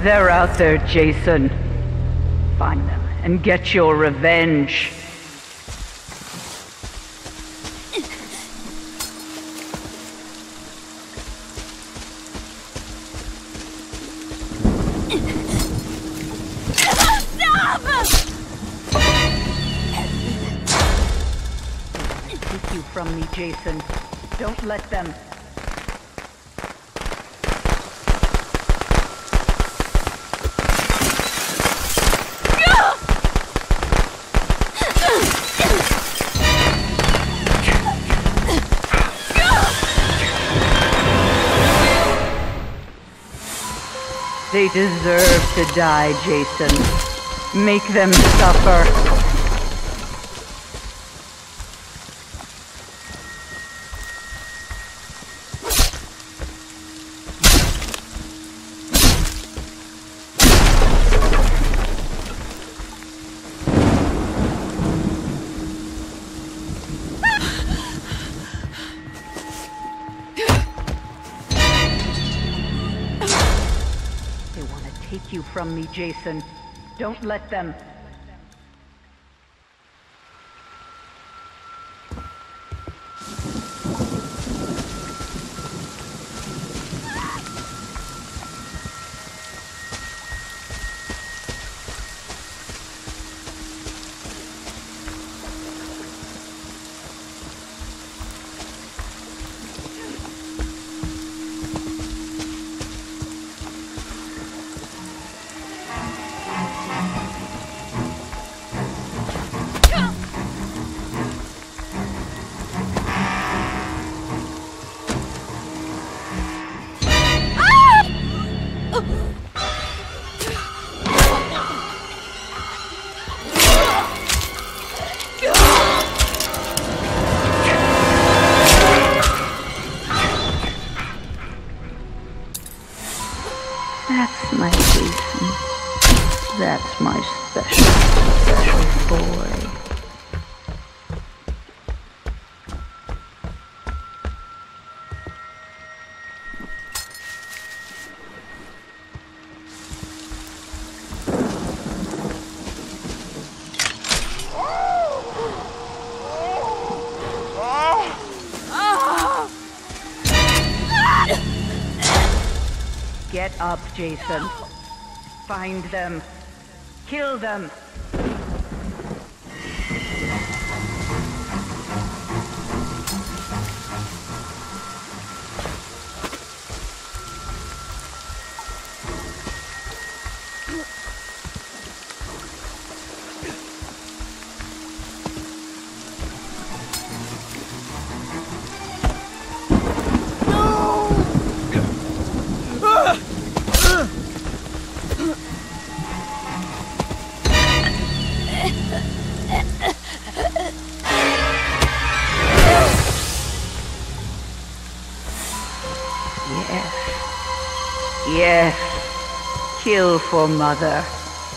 They're out there, Jason. Find them and get your revenge. Take you from me, Jason. Don't let them. They deserve to die, Jason. Make them suffer. Take you from me, Jason. Don't let them. That's my Jason. That's my special boy. Get up, Jason. Find them. Kill them. Yes. Kill for Mother.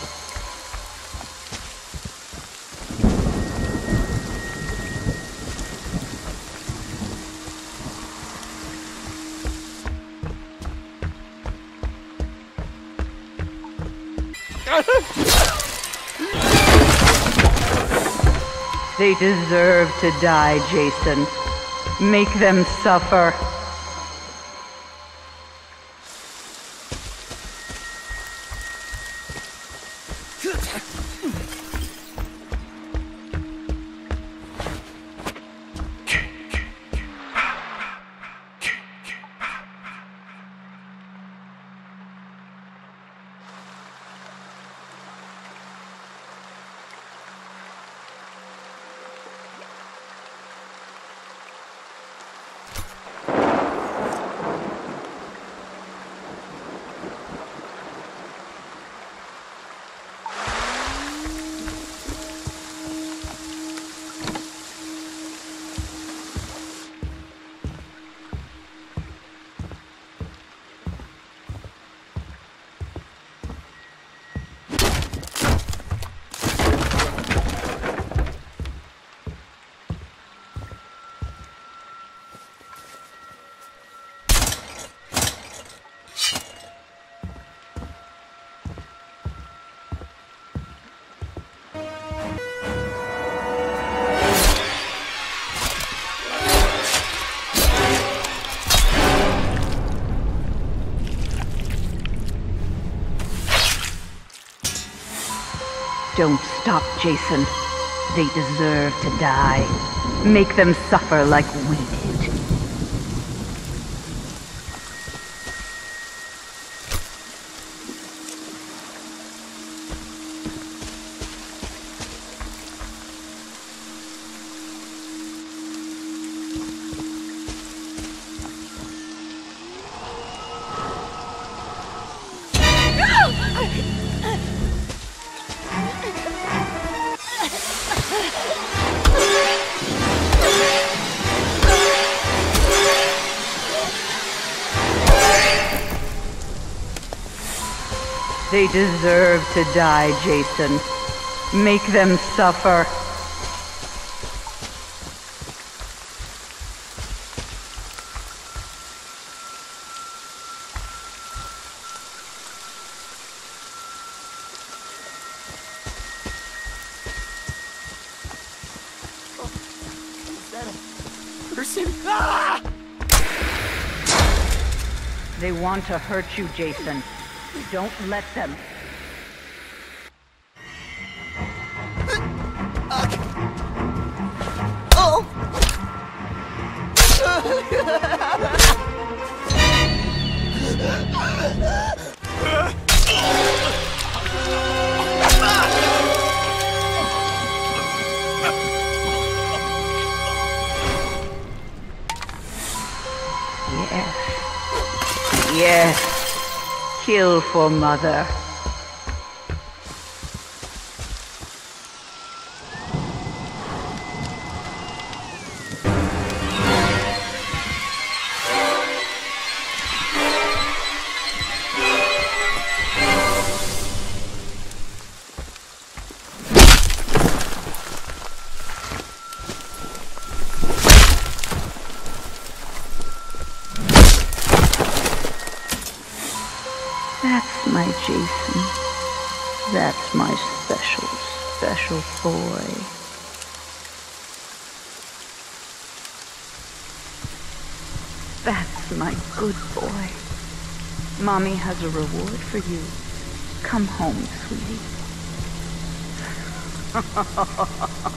They deserve to die, Jason. Make them suffer. Don't stop, Jason. They deserve to die. Make them suffer like we did. They deserve to die, Jason. Make them suffer. Is that a person? Ah! They want to hurt you, Jason. Don't let them. Oh! Yes. Yes. Kill for Mother. That's my Jason. That's my special, special boy. That's my good boy. Mommy has a reward for you. Come home, sweetie.